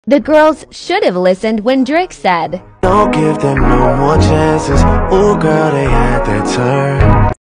The girls should have listened when Drake said, "Don't give them no more chances." Ooh, girl, they had their turn.